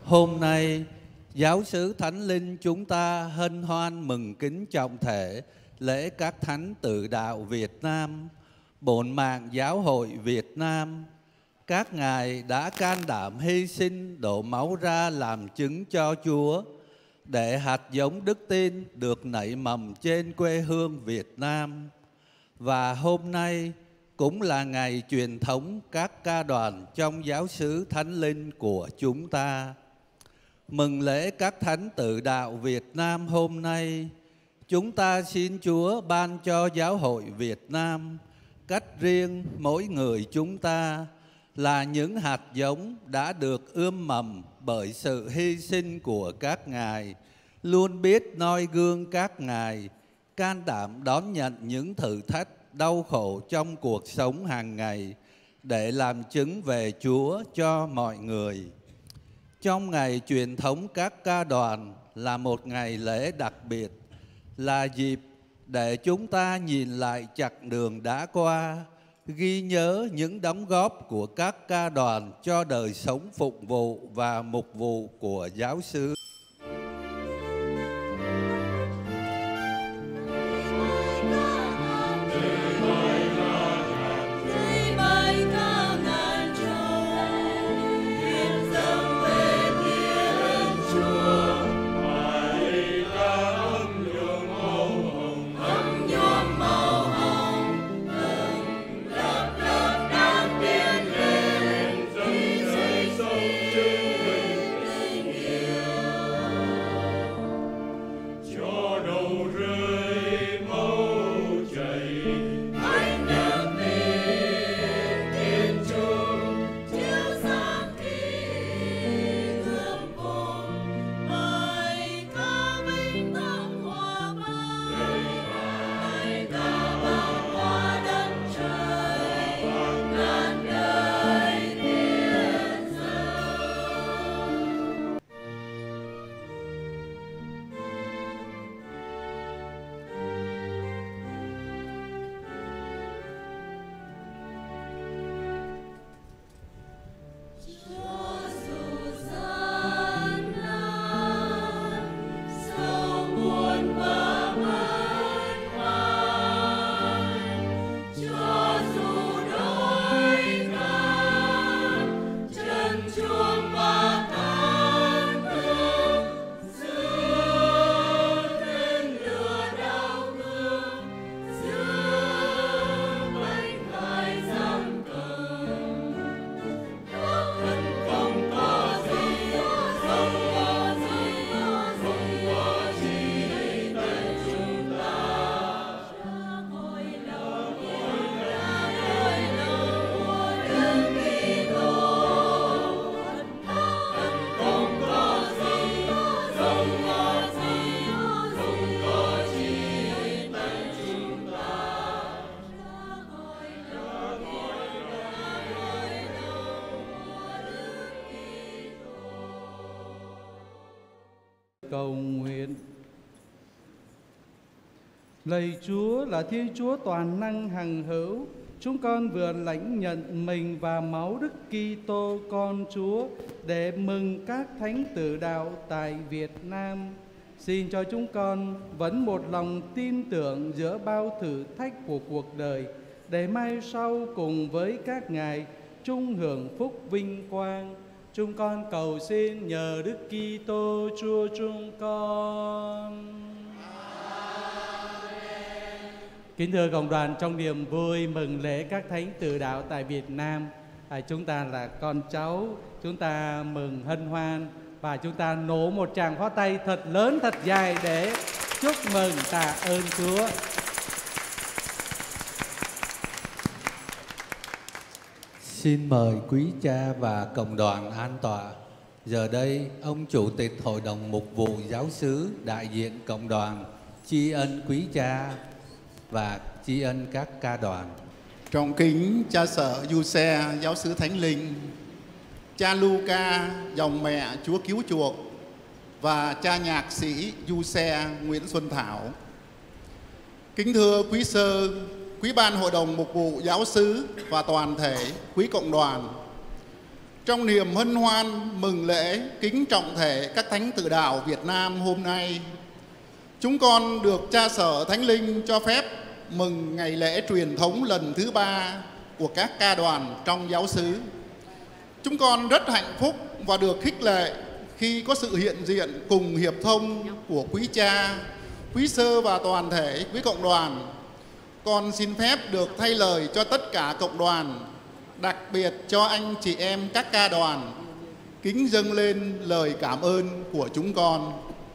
Hôm nay, giáo xứ Thánh Linh chúng ta hân hoan mừng kính trọng thể lễ các thánh tử đạo Việt Nam, Bổn mạng Giáo hội Việt Nam. Các ngài đã can đảm hy sinh đổ máu ra làm chứng cho Chúa, để hạt giống đức tin được nảy mầm trên quê hương Việt Nam. Và hôm nay cũng là ngày truyền thống các ca đoàn trong giáo xứ Thánh Linh của chúng ta. Mừng lễ các thánh tử đạo Việt Nam hôm nay, chúng ta xin Chúa ban cho giáo hội Việt Nam cách riêng mỗi người chúng ta là những hạt giống đã được ươm mầm bởi sự hy sinh của các ngài, luôn biết noi gương các ngài, can đảm đón nhận những thử thách đau khổ trong cuộc sống hàng ngày để làm chứng về Chúa cho mọi người. Trong ngày truyền thống các ca đoàn là một ngày lễ đặc biệt, là dịp để chúng ta nhìn lại chặng đường đã qua, ghi nhớ những đóng góp của các ca đoàn cho đời sống phục vụ và mục vụ của giáo xứ. Cầu nguyện. Lạy Chúa là Thiên Chúa toàn năng hằng hữu, chúng con vừa lãnh nhận mình và máu Đức Kitô con Chúa để mừng các thánh tử đạo tại Việt Nam. Xin cho chúng con vẫn một lòng tin tưởng giữa bao thử thách của cuộc đời, để mai sau cùng với các ngài chung hưởng phúc vinh quang. Chúng con cầu xin nhờ Đức Kitô Chúa chúng con. Amen. Kính thưa cộng đoàn, trong niềm vui mừng lễ các thánh tử đạo tại Việt Nam, chúng ta là con cháu, chúng ta mừng hân hoan và chúng ta nổ một tràng pháo tay thật lớn thật dài để chúc mừng tạ ơn Chúa. Xin mời quý cha và cộng đoàn an tọa. Giờ đây, ông Chủ tịch Hội đồng Mục vụ Giáo xứ đại diện cộng đoàn tri ân quý cha và tri ân các ca đoàn. Trọng kính cha sở Giuse Giáo xứ Thánh Linh, cha Luca dòng mẹ Chúa Cứu Chuộc và cha nhạc sĩ Giuse Nguyễn Xuân Thảo. Kính thưa quý sơ, quý ban Hội đồng Mục vụ Giáo xứ và toàn thể quý cộng đoàn, Trong niềm hân hoan mừng lễ kính trọng thể các thánh tử đạo Việt Nam hôm nay, chúng con được Cha Sở Thánh Linh cho phép mừng ngày lễ truyền thống lần thứ 3 của các ca đoàn trong giáo xứ. Chúng con rất hạnh phúc và được khích lệ khi có sự hiện diện cùng hiệp thông của quý cha, quý sơ và toàn thể quý cộng đoàn. Con xin phép được thay lời cho tất cả cộng đoàn, đặc biệt cho anh chị em các ca đoàn, kính dâng lên lời cảm ơn của chúng con.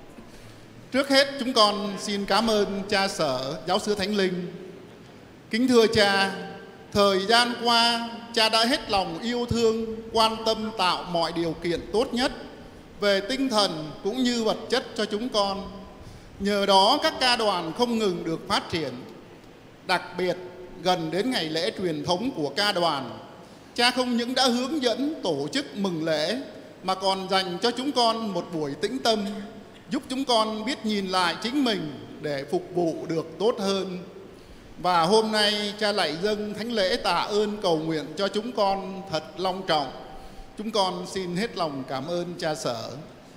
Trước hết chúng con xin cảm ơn Cha Sở Giáo xứ Thánh Linh. Kính thưa cha, thời gian qua cha đã hết lòng yêu thương, quan tâm tạo mọi điều kiện tốt nhất về tinh thần cũng như vật chất cho chúng con. Nhờ đó các ca đoàn không ngừng được phát triển. Đặc biệt gần đến ngày lễ truyền thống của ca đoàn, cha không những đã hướng dẫn tổ chức mừng lễ mà còn dành cho chúng con một buổi tĩnh tâm, giúp chúng con biết nhìn lại chính mình để phục vụ được tốt hơn. Và hôm nay cha lại dâng thánh lễ tạ ơn cầu nguyện cho chúng con thật long trọng. Chúng con xin hết lòng cảm ơn Cha Sở.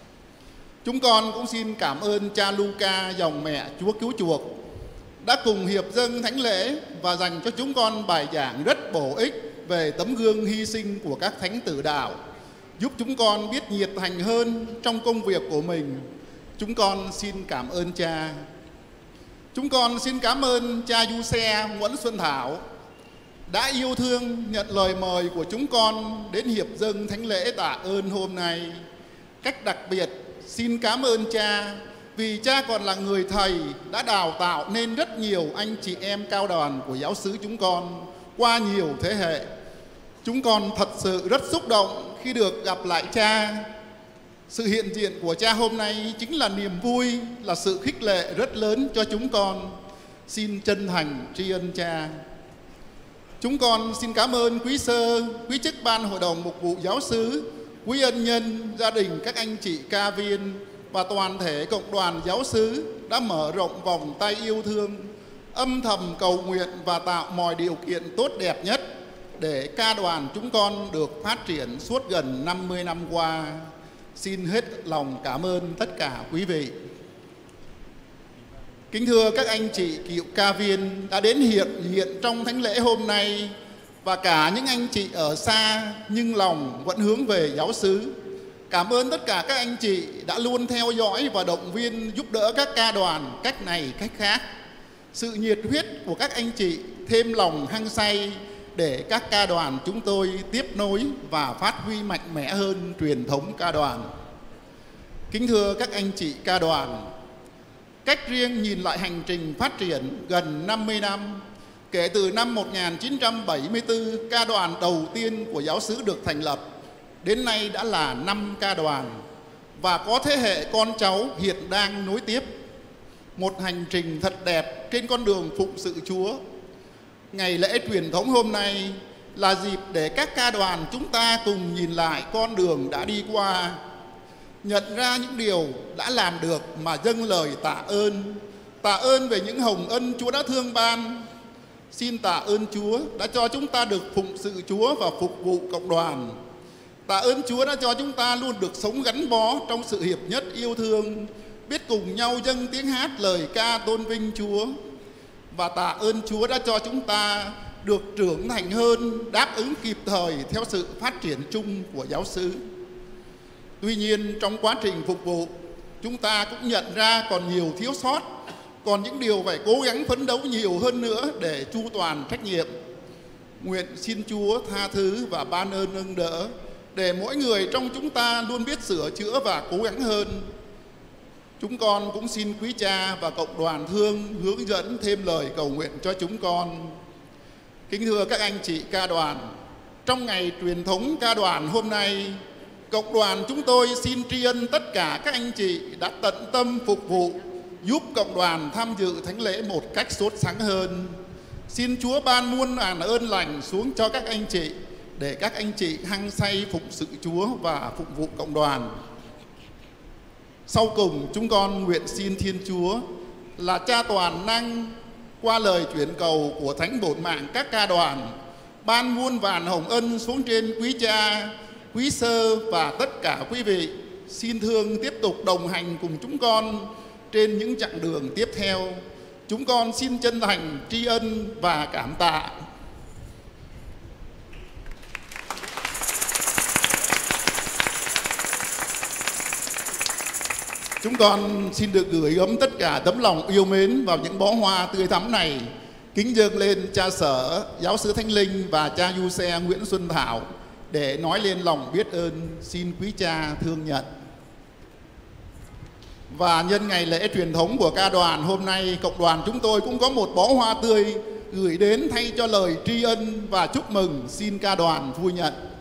Chúng con cũng xin cảm ơn cha Luca dòng mẹ Chúa Cứu Chuộc đã cùng hiệp dâng thánh lễ và dành cho chúng con bài giảng rất bổ ích về tấm gương hy sinh của các thánh tử đạo, giúp chúng con biết nhiệt thành hơn trong công việc của mình. Chúng con xin cảm ơn cha. Chúng con xin cảm ơn cha Du Xe Nguyễn Xuân Thảo đã yêu thương nhận lời mời của chúng con đến hiệp dâng thánh lễ tạ ơn hôm nay. Cách đặc biệt xin cảm ơn cha vì cha còn là người thầy đã đào tạo nên rất nhiều anh chị em cao đoàn của giáo xứ chúng con qua nhiều thế hệ. Chúng con thật sự rất xúc động khi được gặp lại cha. Sự hiện diện của cha hôm nay chính là niềm vui, là sự khích lệ rất lớn cho chúng con. Xin chân thành tri ân cha. Chúng con xin cảm ơn quý sơ, quý chức ban hội đồng mục vụ giáo xứ, quý ân nhân, gia đình các anh chị ca viên và toàn thể cộng đoàn giáo xứ đã mở rộng vòng tay yêu thương, âm thầm cầu nguyện và tạo mọi điều kiện tốt đẹp nhất để ca đoàn chúng con được phát triển suốt gần 50 năm qua. Xin hết lòng cảm ơn tất cả quý vị. Kính thưa các anh chị cựu ca viên đã đến hiện trong thánh lễ hôm nay, và cả những anh chị ở xa nhưng lòng vẫn hướng về giáo xứ. Cảm ơn tất cả các anh chị đã luôn theo dõi và động viên giúp đỡ các ca đoàn cách này cách khác. Sự nhiệt huyết của các anh chị thêm lòng hăng say để các ca đoàn chúng tôi tiếp nối và phát huy mạnh mẽ hơn truyền thống ca đoàn. Kính thưa các anh chị ca đoàn, cách riêng nhìn lại hành trình phát triển gần 50 năm, kể từ năm 1974, ca đoàn đầu tiên của giáo xứ được thành lập, đến nay đã là 5 ca đoàn và có thế hệ con cháu hiện đang nối tiếp. Một hành trình thật đẹp trên con đường phụng sự Chúa. Ngày lễ truyền thống hôm nay là dịp để các ca đoàn chúng ta cùng nhìn lại con đường đã đi qua, nhận ra những điều đã làm được mà dâng lời tạ ơn về những hồng ân Chúa đã thương ban. Xin tạ ơn Chúa đã cho chúng ta được phụng sự Chúa và phục vụ cộng đoàn. Tạ ơn Chúa đã cho chúng ta luôn được sống gắn bó trong sự hiệp nhất yêu thương, biết cùng nhau dâng tiếng hát lời ca tôn vinh Chúa. Và tạ ơn Chúa đã cho chúng ta được trưởng thành hơn, đáp ứng kịp thời theo sự phát triển chung của giáo xứ. Tuy nhiên trong quá trình phục vụ, chúng ta cũng nhận ra còn nhiều thiếu sót, còn những điều phải cố gắng phấn đấu nhiều hơn nữa để chu toàn trách nhiệm. Nguyện xin Chúa tha thứ và ban ơn nâng đỡ để mỗi người trong chúng ta luôn biết sửa chữa và cố gắng hơn. Chúng con cũng xin quý cha và cộng đoàn thương hướng dẫn thêm lời cầu nguyện cho chúng con. Kính thưa các anh chị ca đoàn, trong ngày truyền thống ca đoàn hôm nay, cộng đoàn chúng tôi xin tri ân tất cả các anh chị đã tận tâm phục vụ, giúp cộng đoàn tham dự thánh lễ một cách sốt sắng hơn. Xin Chúa ban muôn ngàn ơn lành xuống cho các anh chị, để các anh chị hăng say phụng sự Chúa và phục vụ cộng đoàn. Sau cùng, chúng con nguyện xin Thiên Chúa là Cha toàn năng, qua lời chuyển cầu của Thánh Bổn Mạng các ca đoàn, ban muôn vàn hồng ân xuống trên quý cha, quý sơ và tất cả quý vị xin thương tiếp tục đồng hành cùng chúng con trên những chặng đường tiếp theo. Chúng con xin chân thành tri ân và cảm tạ. Chúng con xin được gửi gắm tất cả tấm lòng yêu mến vào những bó hoa tươi thắm này, kính dâng lên cha Sở, Giáo sứ Thánh Linh và cha Du Xe Nguyễn Xuân Thảo để nói lên lòng biết ơn. Xin quý cha thương nhận. Và nhân ngày lễ truyền thống của ca đoàn hôm nay, cộng đoàn chúng tôi cũng có một bó hoa tươi gửi đến thay cho lời tri ân và chúc mừng. Xin ca đoàn vui nhận.